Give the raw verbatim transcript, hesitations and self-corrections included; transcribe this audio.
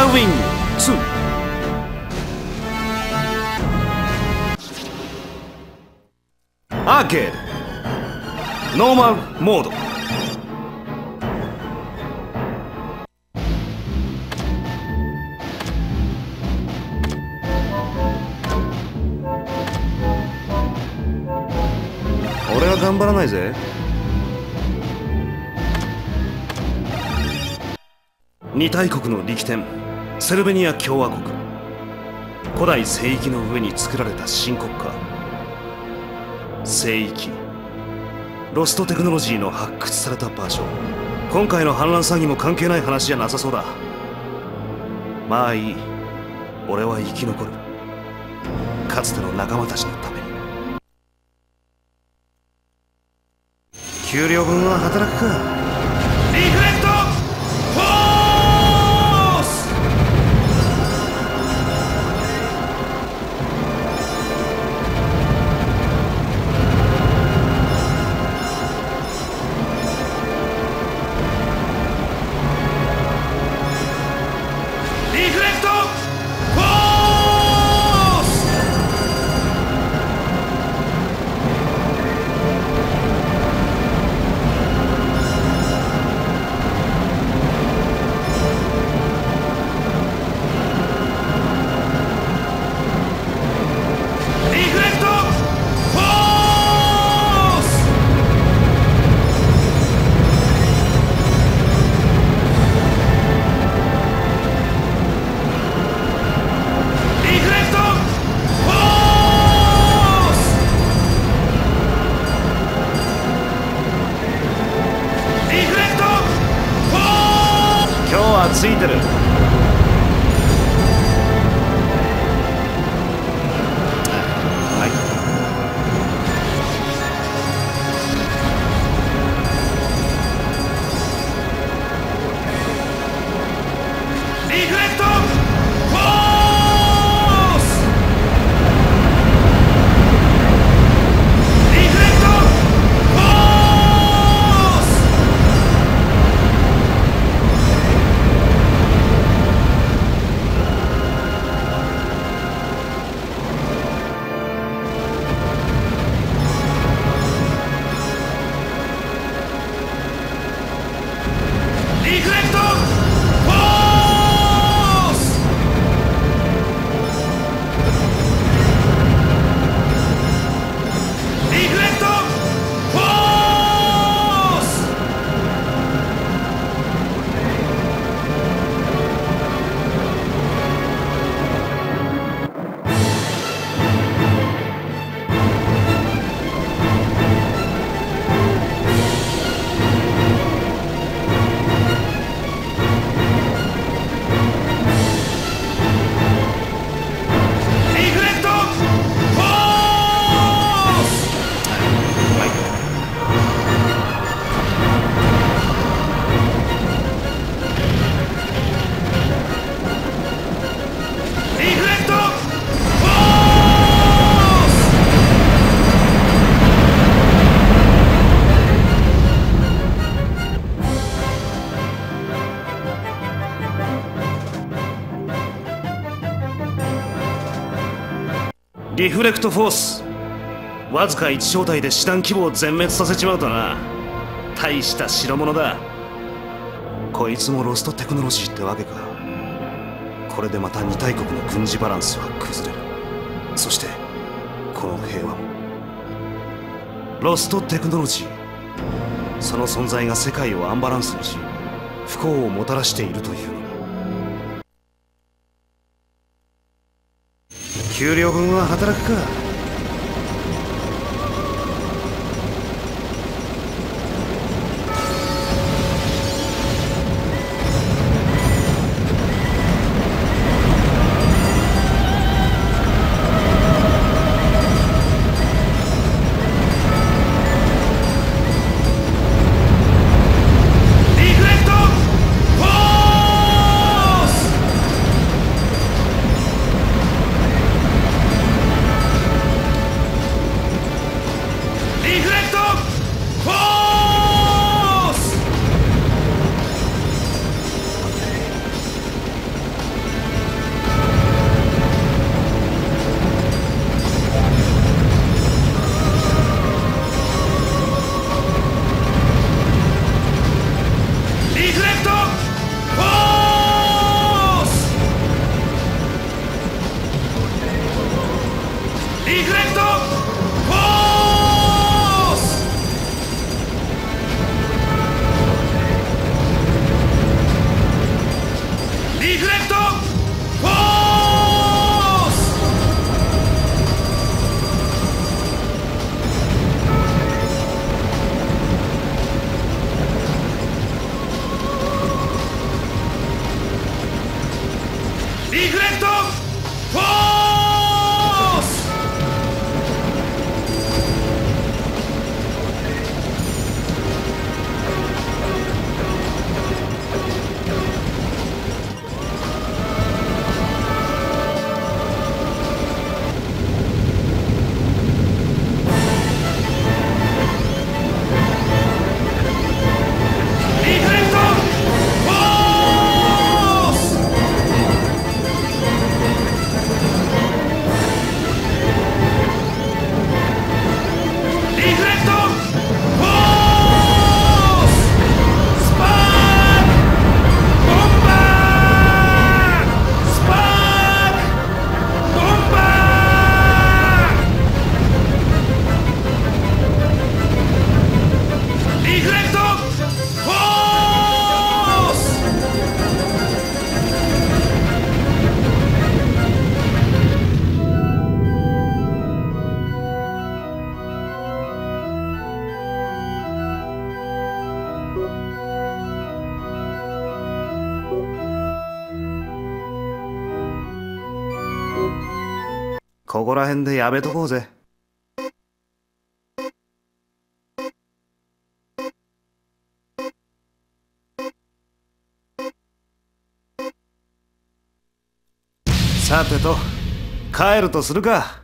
ガウィングツー。アーケードノーマルモード。俺は頑張らないぜ。二大国の力点セルベニア共和国、古代聖域の上に作られた新国家聖域。ロストテクノロジーの発掘された場所。今回の反乱詐欺も関係ない話じゃなさそうだ。まあいい、俺は生き残る。かつての仲間たちのために。給料分は働くか。リフレクトフォース。リフレクトフォース。ついてる。はい。リフレクトフォース。リフレクトフォース。リフレクトフォース。リフレクトフォース。リフレクトフォース。わずかいち小隊で師団規模を全滅させちまうとな。大した代物だ。こいつもロストテクノロジーってわけか。これでまた二大国の軍事バランスは崩れる。そしてこの平和も。ロストテクノロジー、その存在が世界をアンバランスにし不幸をもたらしているというのだ。給料分は働くか。 ここら辺でやめとこうぜ。さてと帰るとするか。